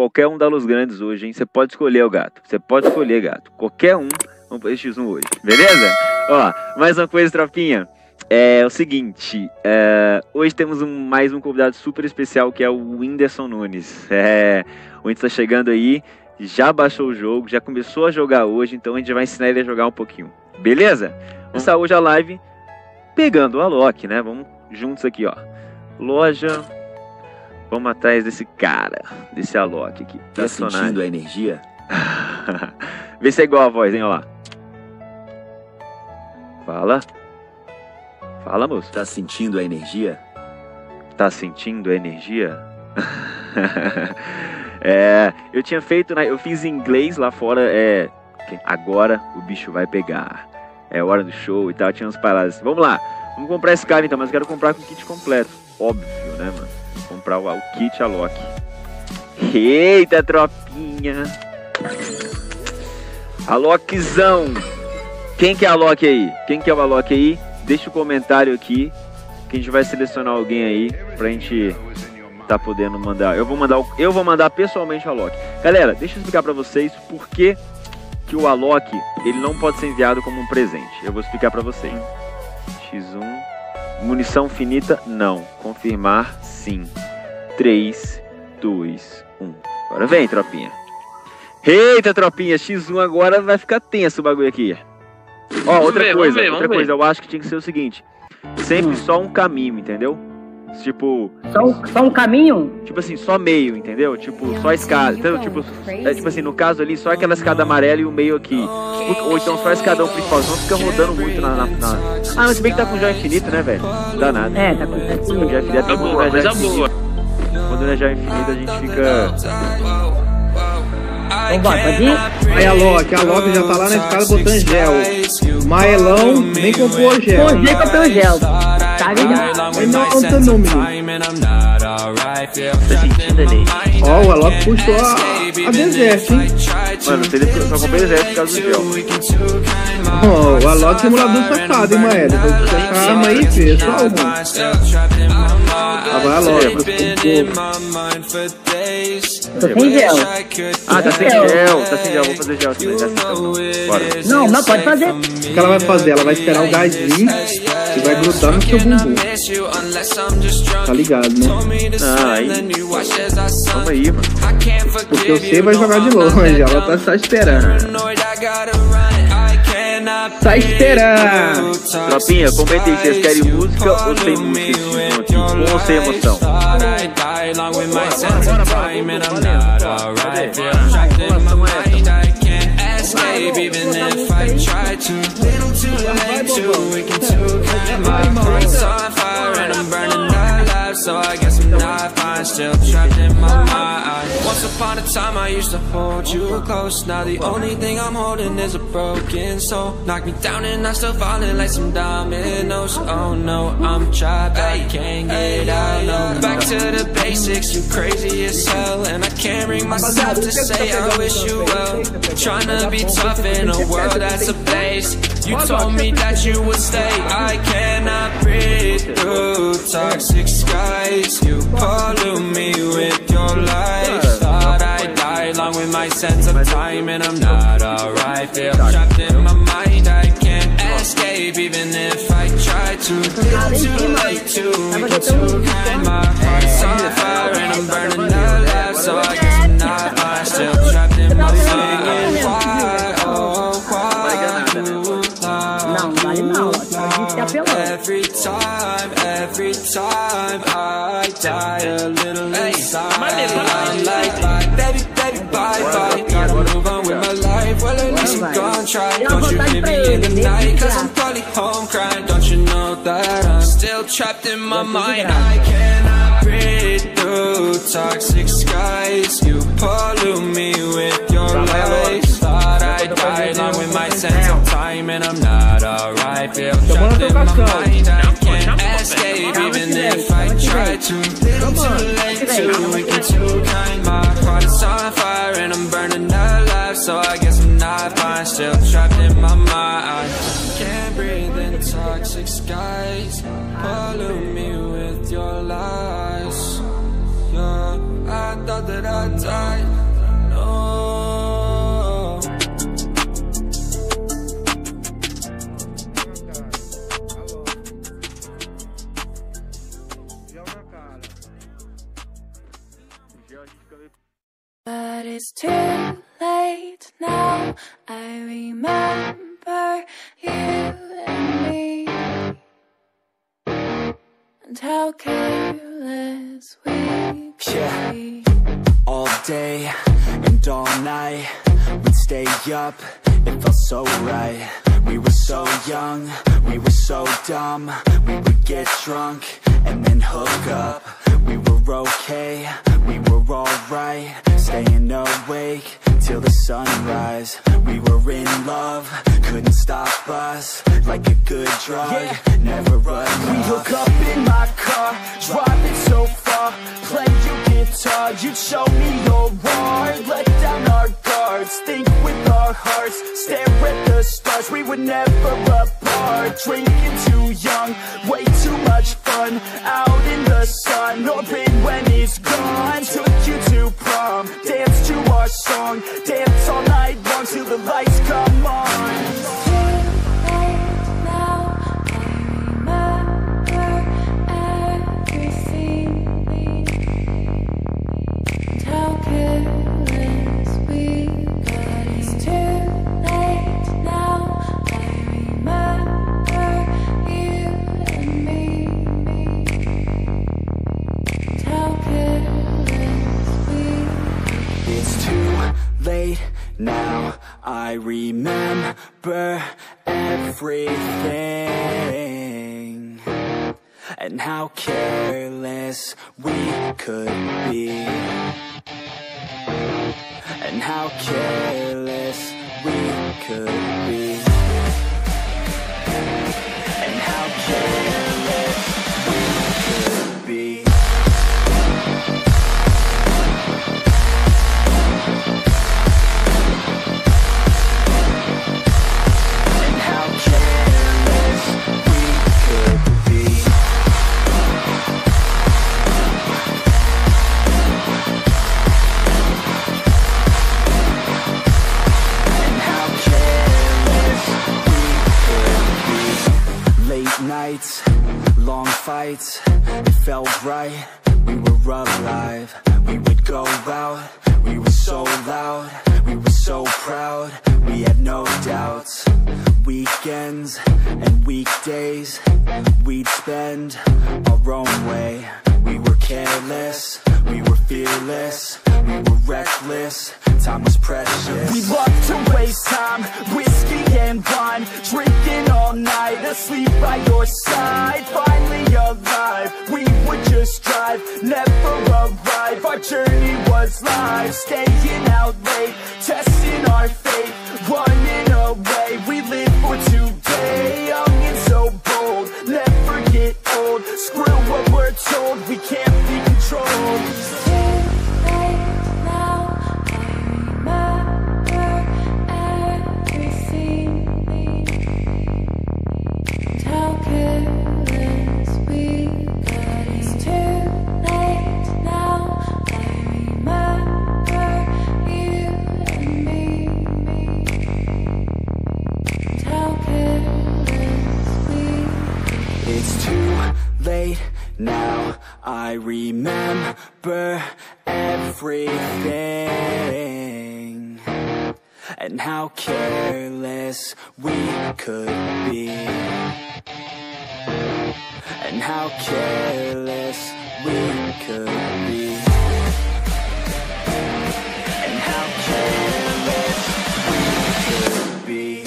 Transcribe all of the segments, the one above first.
qualquer um da Los Grandes hoje, hein? Você pode escolher o gato. Você pode escolher, gato. Qualquer um. Vamos fazer X1 hoje. Beleza? Ó, mais uma coisa, tropinha. É o seguinte. Hoje temos mais um convidado super especial, que é o Whindersson Nunes. O Whindersson tá chegando aí. Já baixou o jogo. Já começou a jogar hoje. Então a gente vai ensinar ele a jogar um pouquinho. Beleza? Vamos começar hoje a live pegando o Alok, né? Vamos juntos aqui, ó. Loja. Vamos atrás desse cara, desse Alok aqui. Tá sentindo a energia? Vê se é igual a voz, hein? Olha lá. Fala. Fala, moço. Tá sentindo a energia? Tá sentindo a energia? Eu tinha feito, né? Eu fiz em inglês lá fora. Agora o bicho vai pegar. É hora do show e tal. Tinha umas paradas. Vamos lá. Vamos comprar esse cara então, mas eu quero comprar com o kit completo. Óbvio, né, mano? Comprar o kit Alok. Eita, tropinha. Alokzão. Quem que é Alok aí? Quem que é o Alok aí? Deixa o comentário aqui, que a gente vai selecionar alguém aí pra gente tá podendo mandar. Eu vou mandar pessoalmente o Alok. Galera, deixa eu explicar pra vocês por que o Alok, ele não pode ser enviado como um presente. Eu vou explicar pra vocês. X1. Munição finita? Não. Confirmar? Sim. 3, 2, 1. Agora vem, tropinha. Eita, tropinha. X1 agora vai ficar tenso o bagulho aqui. Ó, outra coisa. Eu acho que tinha que ser o seguinte. Sempre só um caminho, entendeu? Tipo... Só um caminho? Tipo assim, só meio, entendeu? Tipo, só a escada. Então, tipo assim, no caso ali, só aquela escada amarela e o meio aqui. Ou então só a escadão principal. Senão fica rodando muito na... Ah, mas se bem que tá com joia infinito, né, velho? Não dá nada. Tá com joia infinito. Tá boa, coisa boa. Quando não é joia infinita, a gente fica... Então vai, pode ir? Aí a Alok já tá lá na escada botando gel. Maelão nem comprou gel. Pô, nem comprou gel. Tá ligado? Ele não conta número. Tá sentindo ali? Ó, o Alok puxou a Desert, hein? Mano, eu só comprei Desert por causa do gel. Ó, o Alok é emulador safado, hein, Mael? Vou puxar a arma aí, filho. Só uma. Vai, Alok. Tô sem gel. Ah, tá sem gel. Tá sem gel. Vou fazer gel também. Bora. Não, pode fazer. O que ela vai fazer? Ela vai esperar o gás vir e vai grudar no seu bumbum. Tá ligado, né? Ah, aí. Vamos aí, mano. Porque você vai jogar de longe. Ela tá só esperando. Tá esperando. Tropinha, comenta aí se vocês querem música ou sem música. Com ou sem emoção. So I guess I'm not fine, still trapped in my mind. Once upon a time I used to hold you close. Now the only thing I'm holding is a broken soul. Knock me down and I'm still falling like some dominoes. Oh no, I'm trapped, I can't get out, no. Back to the basics, you crazy as hell. And I can't bring myself to say I wish you well. Tryna be tough in a world that's a place. You told me that you would stay. I cannot breathe through toxic skies. You pollute me with your lies. Thought I'd die along with my sense of time, and I'm not alright. Feel trapped in my mind, I can't escape even if I try to. Too late to kind. My heart's on fire and I'm burning alive. So I guess I'm not fine, still trapped in my mind. Why, oh why? Não, vale não. Every time I die a little inside. I'm like, baby, bye. Gotta move on with my life. Well, at least I'm gonna try. Don't you leave me in the night, cause I'm probably home crying. Don't you know that I'm still trapped in my mind? I cannot breathe through toxic skies. You pollute me with your lies. Thought I'd die along with my sense of time, and I'm not alright. Feel trapped in my mind. I can't escape even if I try to. Little too late, too weak and too kind. My heart is on fire and I'm burning alive. So I guess I'm not fine, still trapped in my mind. Can't breathe in toxic skies. Pollute me with your lies. Yeah, I thought that I'd die. remember you and me, and how careless we could be. All day and all night, we'd stay up, it felt so right. We were so young, we were so dumb. We would get drunk and then hook up. We were okay, we were alright, staying awake till the sunrise. We were in love, couldn't stop us, like a good drug, never enough. We hook up in my car, driving so far, play your guitar, you'd show me your art. Let down our guards, think with our hearts, stare at the stars, we were never apart. Drinking too young, way too much fun, out in the sun, open when it's gone. Took you to prom, dance to our song, dance all night long till the lights come on. It's too late now, I remember everything, and how careless we got. It's too late now, I remember you and me, and how careless we got. It's too late now, I remember everything, and how careless we could be, and how careless we could be, and how careless we could be. Nights, long fights, it felt right, we were alive. We would go out, we were so loud, we were so proud, we had no doubts. Weekends and weekdays, we'd spend our own way. We were careless, we were fearless, we were reckless, time was precious. We loved to waste time, whiskey and wine, drinking all night, asleep by your side. Finally alive, we would just drive, never arrive. Our journey was live, staying out late, testing our fate, running away. We live for today, young and so bold, never get old. Screw what we're told, we can't be controlled. It's too late now, I remember everything, and how careless we got. It's too late now, I remember you and me, and how careless we got. It's too late now, I remember everything, and how careless we could be, and how careless we could be, and how careless we could be.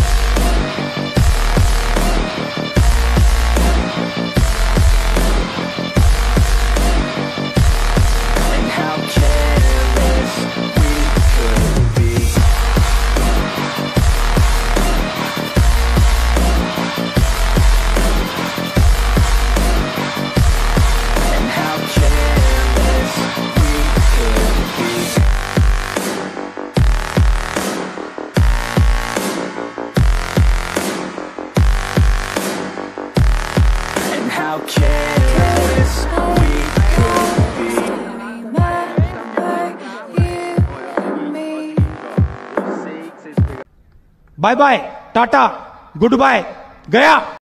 How careless we could be. Bye bye, tata, goodbye, गया।